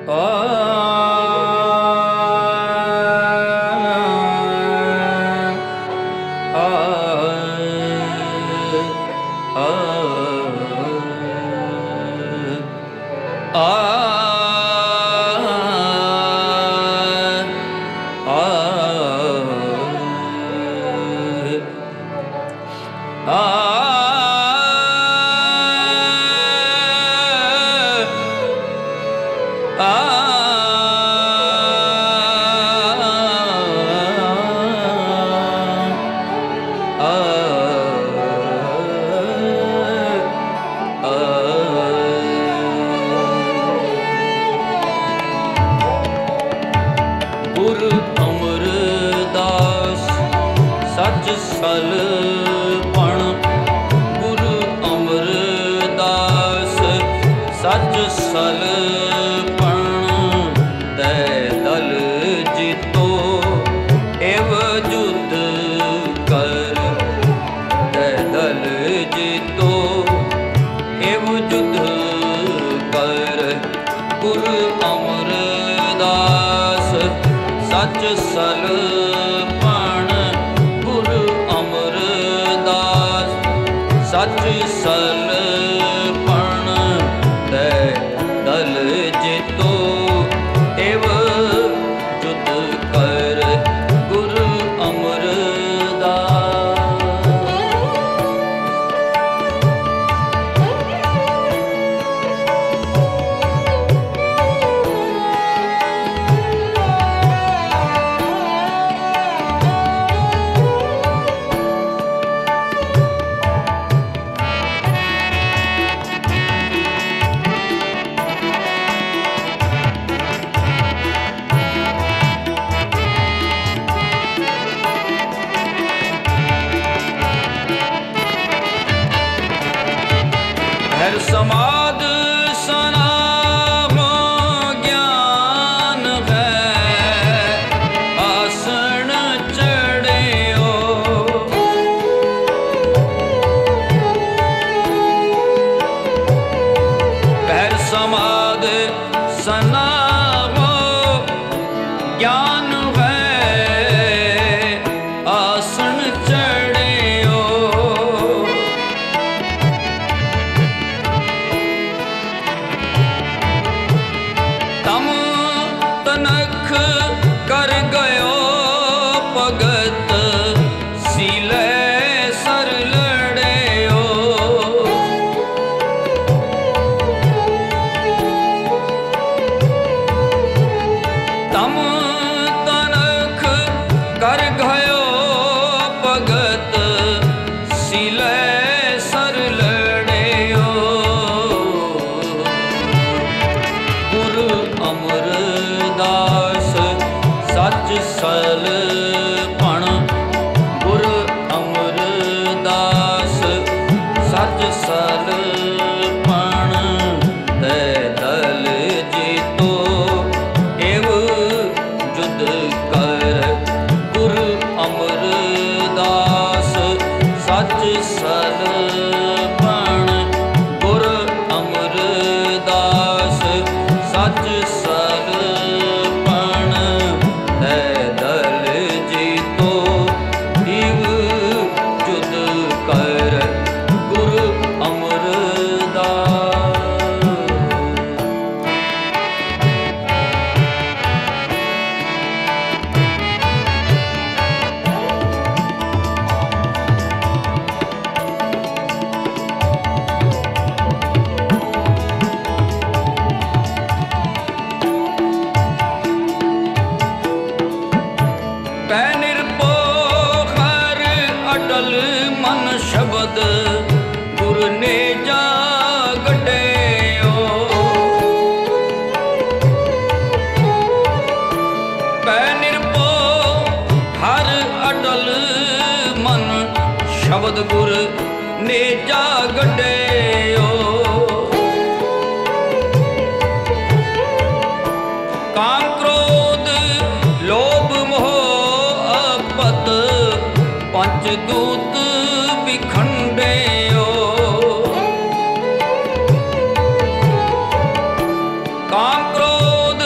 काम क्रोध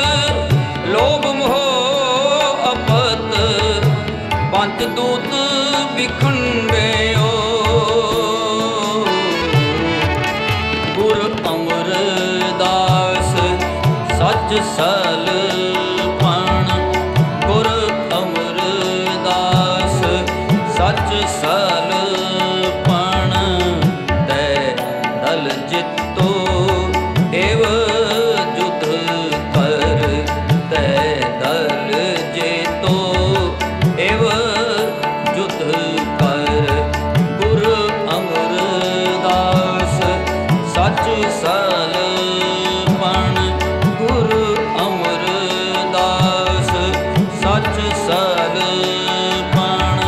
दूत बिखंडियो गुर अमरदास सच सलपण गुर अमरदास सच सलपण तै दल जितो एव जुध कर तै दल जितो एव जुध कर गुर अमरदास सच सलपण गुर अमरदास सच सलपण।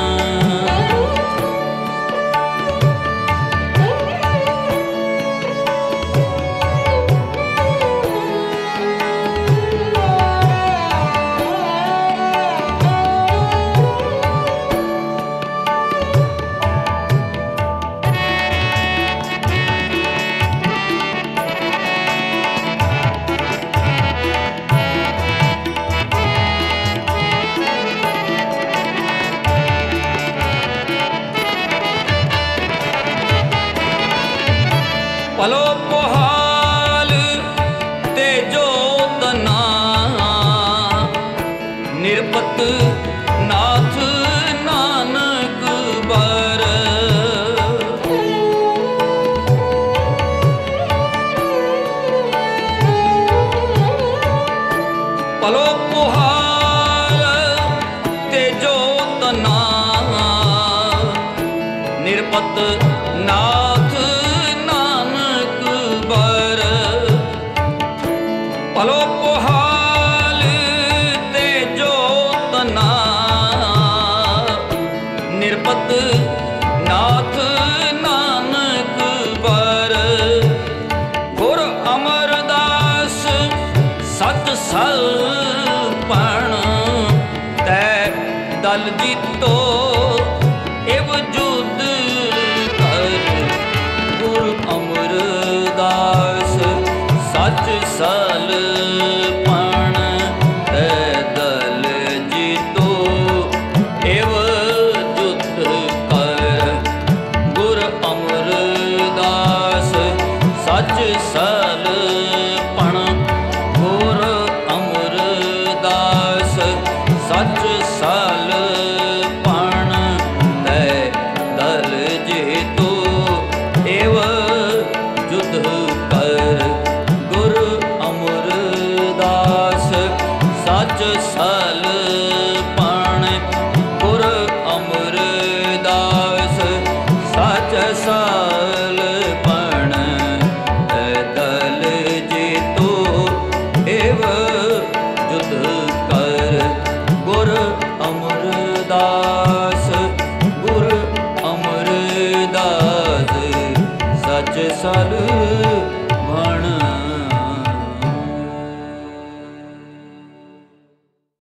पलो पोहाल तेजो तना निरपत नाथ नानक बर पलो पोहाल तेजो तना निरपत नाथ पलो पोहाल तेजो तना निरपत नाथ नानक बर गुर अमरदास सच सलपण तै दल जीतो एव जुद कर गुर अमरदास सच सलपण तै दल जीतो एव जुद कर गुर अमरदास सच सलपण गुर अमरदास सच सलपण तै दल जीतो एव जुद कर गुर अमरदास सच सलपण गुर अमरदास सच सलपण दल जीतो एव जुद कर गुर अमरदास गुर अमरदास सच सलपण।